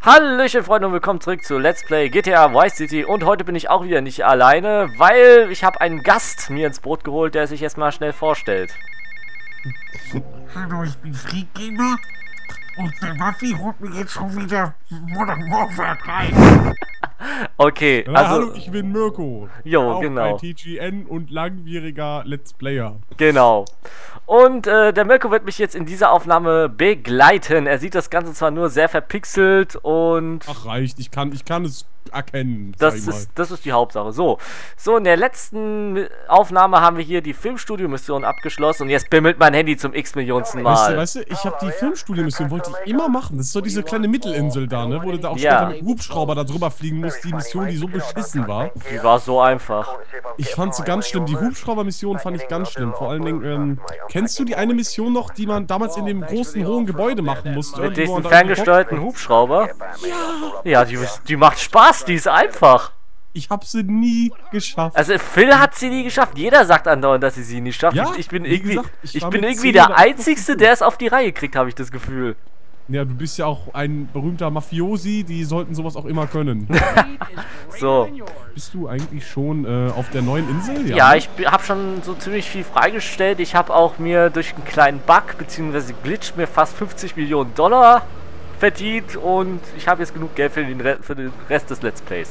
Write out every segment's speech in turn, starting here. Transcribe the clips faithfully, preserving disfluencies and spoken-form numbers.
Hallöchen Freunde und willkommen zurück zu Let's Play G T A Vice City. Und heute bin ich auch wieder nicht alleine, weil ich habe einen Gast mir ins Boot geholt, der sich erstmal schnell vorstellt. Hallo, ich bin Freakgamer und der Waffi holt mir jetzt schon wieder Modern Warfare rein. Okay, ja, also... hallo, ich bin Mirko. Jo, auch genau. Bei T G N und langwieriger Let's Player. Genau. Und äh, der Mirko wird mich jetzt in dieser Aufnahme begleiten. Er sieht das Ganze zwar nur sehr verpixelt und... Ach, reicht. Ich kann, ich kann es erkennen. Das ist, das ist die Hauptsache. So, so in der letzten Aufnahme haben wir hier die Filmstudio-Mission abgeschlossen und jetzt bimmelt mein Handy zum x-millionsten Mal. Weißt du, weißt du, ich habe die Filmstudio-Mission, wollte ich immer machen. Das ist so diese kleine Mittelinsel da, ne? Wo du da auch Ja. später mit Hubschrauber da drüber fliegen musst. Die Mission, die so beschissen war. Die war so einfach. Ich fand sie ganz schlimm. Die Hubschrauber-Mission fand ich ganz schlimm. Vor allen Dingen, ähm, kennst du die eine Mission noch, die man damals in dem großen, hohen Gebäude machen musste? Mit Irgendwo diesem an- ferngesteuerten Hubschrauber? Ja. Ja, die, die macht Spaß, die ist einfach. Ich habe sie nie geschafft. Also Phil hat sie nie geschafft. Jeder sagt andauernd, dass sie sie nie schafft. Ja, ich bin wie irgendwie, gesagt, ich ich war bin mit irgendwie zehn der oder elf Einzigste, der es auf die Reihe kriegt, habe ich das Gefühl. Ja, du bist ja auch ein berühmter Mafiosi, die sollten sowas auch immer können. So. Bist du eigentlich schon äh, auf der neuen Insel? Ja, ich habe schon so ziemlich viel freigestellt. Ich habe auch mir durch einen kleinen Bug bzw. Glitch mir fast fünfzig Millionen Dollar verdient und ich habe jetzt genug Geld für den, Re für den Rest des Let's Plays.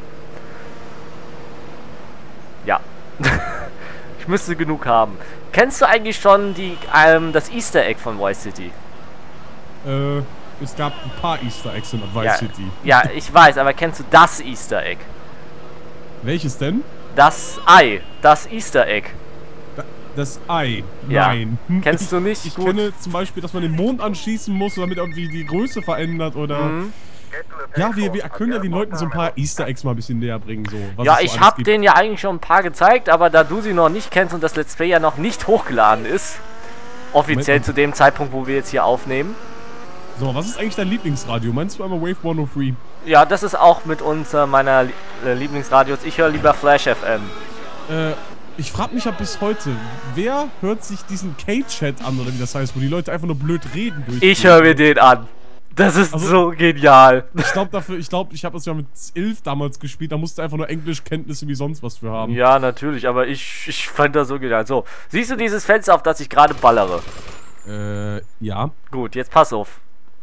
Ja. Ich müsste genug haben. Kennst du eigentlich schon die, ähm, das Easter Egg von Vice City? Äh, es gab ein paar Easter Eggs in Vice Ja, City. ja, ich weiß, aber kennst du das Easter Egg? Welches denn? Das Ei, das Easter Egg. Da, das Ei. Ja. Nein. Hm, Kennst ich, du nicht? Ich Gut. kenne zum Beispiel, dass man den Mond anschießen muss, damit irgendwie die Größe verändert oder... Mhm. Ja, wir, wir können ja den Leuten so ein paar Easter Eggs mal ein bisschen näher bringen. So, was Ja, es so ich alles habe gibt. denen ja eigentlich schon ein paar gezeigt, aber da du sie noch nicht kennst und das Let's Play ja noch nicht hochgeladen ist, offiziell Moment. zu dem Zeitpunkt, wo wir jetzt hier aufnehmen. So, was ist eigentlich dein Lieblingsradio? Meinst du einmal Wave hundertdrei? Ja, das ist auch mit uns äh, meiner Lie äh, Lieblingsradios. Ich höre lieber Flash F M. Äh, ich frage mich ja bis heute, wer hört sich diesen K-Chat an, oder wie das heißt, wo die Leute einfach nur blöd reden durch. Ich höre mir den an. Das ist Also- so genial. Ich glaube dafür, ich glaube, ich habe das ja mit elf damals gespielt, da musste einfach nur Englischkenntnisse wie sonst was für haben. Ja, natürlich, aber ich, ich fand das so genial. So, siehst du dieses Fenster, auf das ich gerade ballere? Äh, ja. Gut, jetzt pass auf.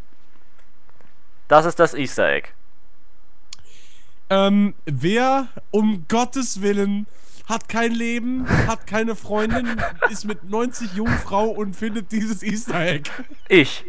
Das ist das Easter Egg. Ähm, wer um Gottes Willen hat kein Leben, hat keine Freundin, ist mit neunzig Jungfrau und findet dieses Easter Egg? Ich.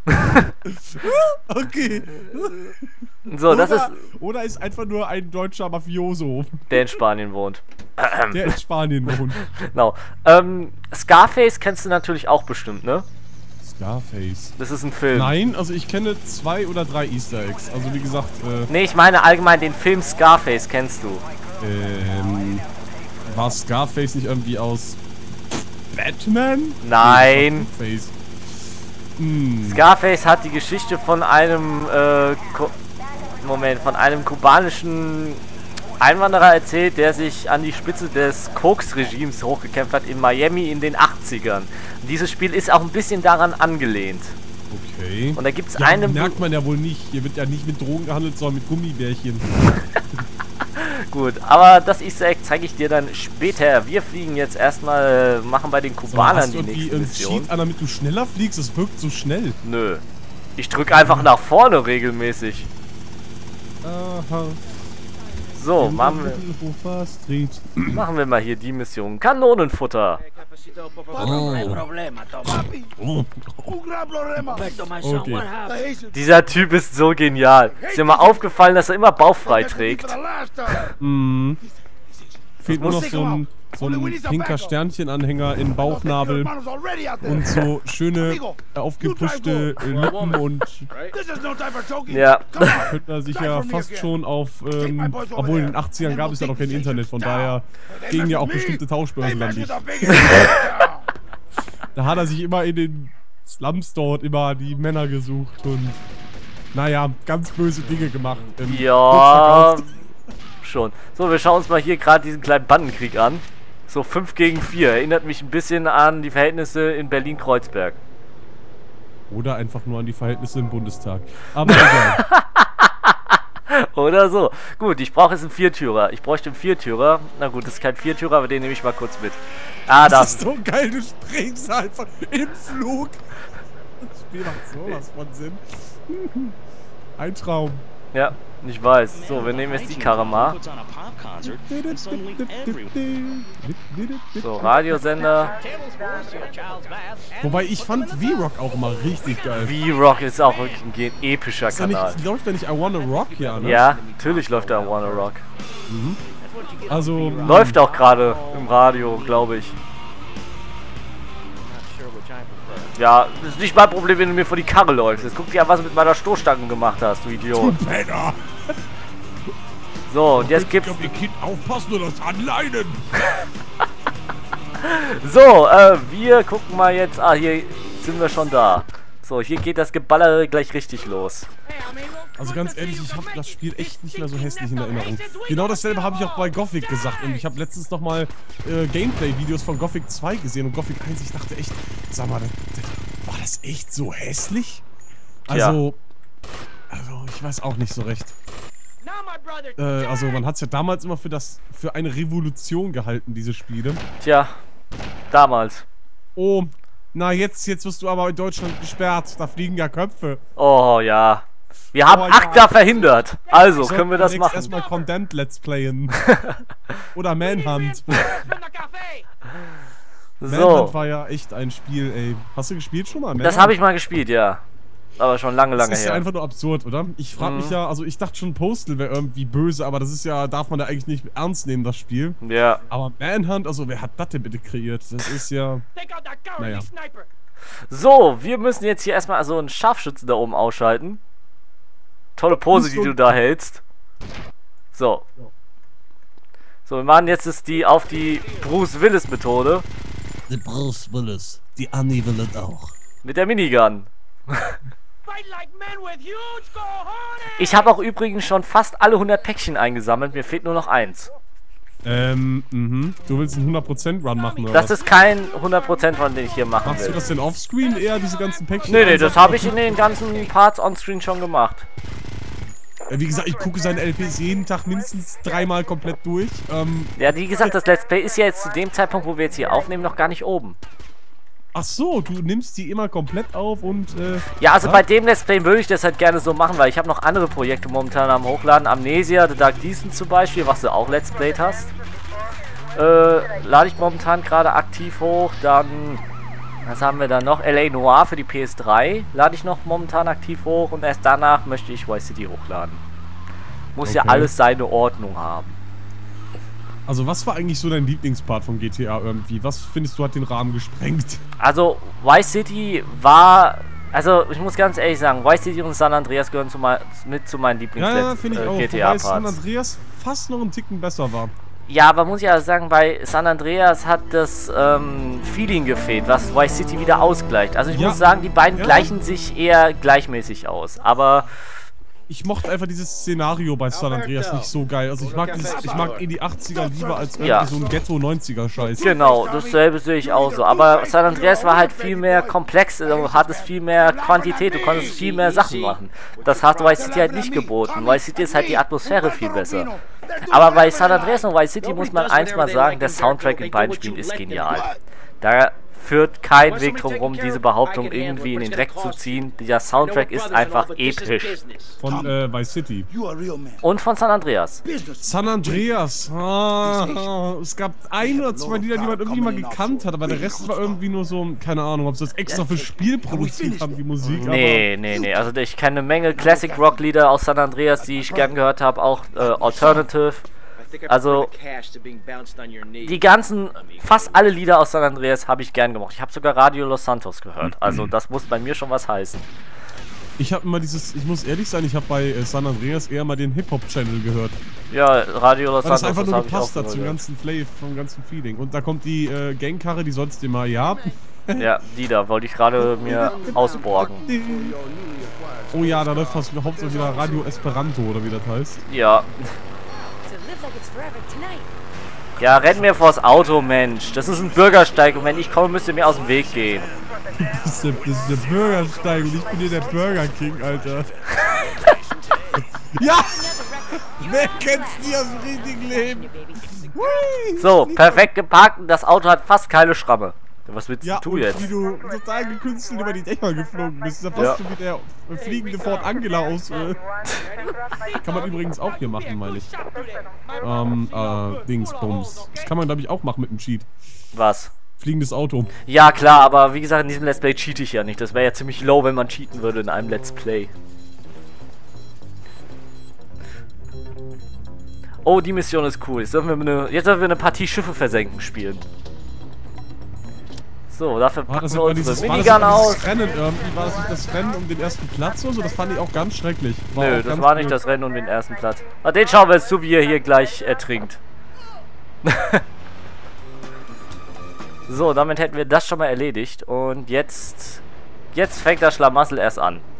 Okay. So, das oder, ist, oder ist einfach nur ein deutscher Mafioso, der in Spanien wohnt. der in Spanien wohnt. Genau. Ähm, Scarface kennst du natürlich auch bestimmt, ne? Scarface. Das ist ein Film. Nein, also ich kenne zwei oder drei Easter Eggs. Also wie gesagt, äh, Nee, ich meine allgemein den Film Scarface kennst du. ähm, war Scarface nicht irgendwie aus Batman? Nein. Nee, Face. Hm. Scarface hat die Geschichte von einem, äh, Ko Moment, von einem kubanischen Einwanderer erzählt, der sich an die Spitze des Koks-Regimes hochgekämpft hat in Miami in den achtzigern. Und dieses Spiel ist auch ein bisschen daran angelehnt. Okay. Und da gibt es Ja, eine... merkt man ja wohl nicht. Hier wird ja nicht mit Drogen gehandelt, sondern mit Gummibärchen. Gut, aber das Easter Egg zeige ich dir dann später. Wir fliegen jetzt erstmal, machen bei den So, Kubanern hast die du irgendwie nächste einen Mission. Cheat an, damit du schneller fliegst? Das wirkt so schnell. Nö. Ich drücke einfach nach vorne regelmäßig. Aha. So, machen wir, Mittelhofer Street. machen wir mal hier die Mission. Kanonenfutter. Oh. Okay. Dieser Typ ist so genial. Ist dir mal aufgefallen, dass er immer bauchfrei trägt? Mhm. Fehlt nur noch muss- so ein, so ein pinker Sternchenanhänger in Bauchnabel und so schöne äh, aufgepuschte äh, Lippen und Ja. könnte er sich ja fast schon auf, ähm, obwohl in den achtzigern gab es ja noch kein Internet, von daher gingen ja auch bestimmte Tauschbörsen dann nicht. Da hat er sich immer in den Slums dort immer die Männer gesucht und naja, ganz böse Dinge gemacht. Ähm, Ja, kurz schon. So, wir schauen uns mal hier gerade diesen kleinen Bandenkrieg an. So fünf gegen vier. Erinnert mich ein bisschen an die Verhältnisse in Berlin-Kreuzberg. Oder einfach nur an die Verhältnisse im Bundestag. Aber egal. oder so. Gut, ich brauche jetzt einen Viertürer. Ich bräuchte einen Viertürer. Na gut, das ist kein Viertürer, aber den nehme ich mal kurz mit. Ah, da. Das ist so geil, du springst einfach im Flug. Das Spiel macht sowas von Sinn. Ein Traum. Ja, ich weiß. So, wir nehmen jetzt die Karre mal. So, Radiosender. Wobei ich fand V-Rock auch immer richtig geil. V-Rock ist auch wirklich ein epischer Ist da Kanal. nicht, läuft da nicht I Wanna Rock, ja, ne? Ja, natürlich läuft da I Wanna Rock. Also, Läuft auch gerade im Radio, glaube ich. Ja, das ist nicht mein Problem, wenn du mir vor die Karre läufst. Jetzt guck dir an, was du mit meiner Stoßstange gemacht hast, du Idiot. Penner. So, und jetzt gibt's... Ich glaub, ihr Kind aufpassen oder das anleinen. So, äh, wir gucken mal jetzt... Ah, hier sind wir schon da. So, hier geht das Geballer gleich richtig los. Also ganz ehrlich, ich habe das Spiel echt nicht mehr so hässlich in Erinnerung. Genau dasselbe habe ich auch bei Gothic gesagt. Und ich habe letztens nochmal äh, Gameplay-Videos von Gothic zwei gesehen. Und Gothic eins, ich dachte echt, sag mal, das, das, war das echt so hässlich? Also, also, ich weiß auch nicht so recht. Äh, also man hat es ja damals immer für, das, für eine Revolution gehalten, diese Spiele. Tja, damals. Oh, na jetzt, jetzt wirst du aber in Deutschland gesperrt. Da fliegen ja Köpfe. Oh, ja. Wir haben Oh, ja. ACTA verhindert. Also, können wir das demnächst machen. Erstmal Condemned Let's Playen. Oder Manhunt. Manhunt So, war ja echt ein Spiel, ey. Hast du gespielt schon mal? das habe ich mal gespielt, ja. Aber schon lange, lange Das ist ja her. einfach nur absurd, oder? Ich frage mich Mhm. ja, also ich dachte schon, Postal wäre irgendwie böse, aber das ist ja, darf man ja eigentlich nicht ernst nehmen, das Spiel. Ja. Aber Manhunt, also wer hat das denn bitte kreiert? Das ist ja, naja. So, wir müssen jetzt hier erstmal so einen Scharfschützen da oben ausschalten. Tolle Pose, die du da hältst. So. So, wir machen jetzt ist die auf die Bruce Willis Methode. Die Bruce Willis. Die Annie will es auch. Mit der Minigun. Ich habe auch übrigens schon fast alle hundert Päckchen eingesammelt. Mir fehlt nur noch eins. Ähm, mhm. Du willst einen hundert Prozent Run machen, oder Das was? ist kein hundert Prozent Run, den ich hier machen Machst du will. das denn offscreen eher, diese ganzen Päckchen? Nee, nee, das einsammeln? habe ich in den ganzen Parts on-screen schon gemacht. Äh, Wie gesagt, ich gucke seine L Ps jeden Tag mindestens dreimal komplett durch. Ähm, Ja, wie gesagt, das Let's Play ist ja jetzt zu dem Zeitpunkt, wo wir jetzt hier aufnehmen, noch gar nicht oben. ach so, du nimmst die immer komplett auf und, äh... Ja, also ja? bei dem Let's Play würde ich das halt gerne so machen, weil ich habe noch andere Projekte momentan am Hochladen. Amnesia, The Dark Descent zum Beispiel, was du auch Let's Played hast. Äh, lade ich momentan gerade aktiv hoch. Dann, was haben wir da noch? L A Noir für die P S drei lade ich noch momentan aktiv hoch. Und erst danach möchte ich Vice City hochladen. Muss ja Okay. alles seine Ordnung haben. Also was war eigentlich so dein Lieblingspart von G T A irgendwie? Was findest du hat den Rahmen gesprengt? Also, Vice City war... Also, ich muss ganz ehrlich sagen, Vice City und San Andreas gehören zu mein, mit zu meinen Ja, ja, finde ich auch. Lieblings-G T Wobei San A-Parts. Andreas fast noch einen Ticken besser war. Ja, aber muss ich ja sagen, bei San Andreas hat das ähm, Feeling gefehlt, was Vice City wieder ausgleicht. Also ich Ja. muss sagen, die beiden Ja. gleichen sich eher gleichmäßig aus. Aber Ich mochte einfach dieses Szenario bei San Andreas nicht so geil. Also ich mag dieses, ich mag eh die achtziger lieber als irgendwie Ja. so ein Ghetto-neunziger-Scheiß. genau, dasselbe sehe ich auch so. Aber San Andreas war halt viel mehr komplex, also hat es viel mehr Quantität, du konntest viel mehr Sachen machen. Das hat Vice City halt nicht geboten. Vice City ist halt die Atmosphäre viel besser. Aber bei San Andreas und Vice City muss man eins mal sagen, der Soundtrack in beiden Spielen ist genial. Da führt kein Weg drum rum, diese Behauptung irgendwie in den Dreck zu ziehen. Der Soundtrack ist einfach episch. Von äh, Vice City. Und von San Andreas. San Andreas. Ah, es gab ein oder zwei Lieder, die man irgendwie mal gekannt hat, aber der Rest war irgendwie nur so, keine Ahnung, ob sie das extra fürs Spiel produziert haben, die Musik. Nee, nee, nee. Also ich kenne eine Menge Classic Rock Lieder aus San Andreas, die ich gern gehört habe, auch äh, Alternative. Also die ganzen, fast alle Lieder aus San Andreas habe ich gern gemocht. Ich habe sogar Radio Los Santos gehört. Also das muss bei mir schon was heißen. Ich habe immer dieses, ich muss ehrlich sein, ich habe bei äh, San Andreas eher mal den Hip-Hop-Channel gehört. Ja, Radio Los Weil das Santos, einfach das nur habe ich auch gepasst hat zum gehört. ganzen Flav, vom ganzen Feeling. Und da kommt die äh, Gangkarre, die sollst du mal, ja. Ja, die da wollte ich gerade mir ausborgen. Oh ja, da läuft fast hauptsächlich wieder Radio Esperanto, oder wie das heißt. Ja. Ja, renn mir vors Auto, Mensch. Das ist ein Bürgersteig und wenn ich komme, müsst ihr mir aus dem Weg gehen. Das ist der, das ist der Bürgersteig und ich bin hier der Burger King, Alter. Ja! Wer kennt's nie aus dem richtigen Leben? Hui, So, perfekt geparkt und das Auto hat fast keine Schramme. Was willst ja, du und jetzt? wie du total gekünstelt über die Dächer geflogen bist. Das ist ja fast so wie der fliegende Ford Angela aus. Äh. Kann man übrigens auch hier machen, meine ich. Ähm, äh, Dingsbums. Das kann man, glaube ich, auch machen mit einem Cheat. Was? Fliegendes Auto. Ja, klar, aber wie gesagt, in diesem Let's Play cheate ich ja nicht. Das wäre ja ziemlich low, wenn man cheaten würde in einem Let's Play. Oh, die Mission ist cool. Jetzt dürfen wir eine, jetzt dürfen wir eine Partie Schiffe versenken spielen. So, dafür War packen das wir immer unsere dieses, war Minigun das aus. dieses Rennen irgendwie? War das nicht das Rennen um den ersten Platz oder so? Das fand ich auch ganz schrecklich. War Nö, auch das ganz war nicht blöd. das Rennen um den ersten Platz. Ah, den schauen wir jetzt zu, wie er hier gleich ertrinkt. So, damit hätten wir das schon mal erledigt. Und jetzt, jetzt fängt das Schlamassel erst an.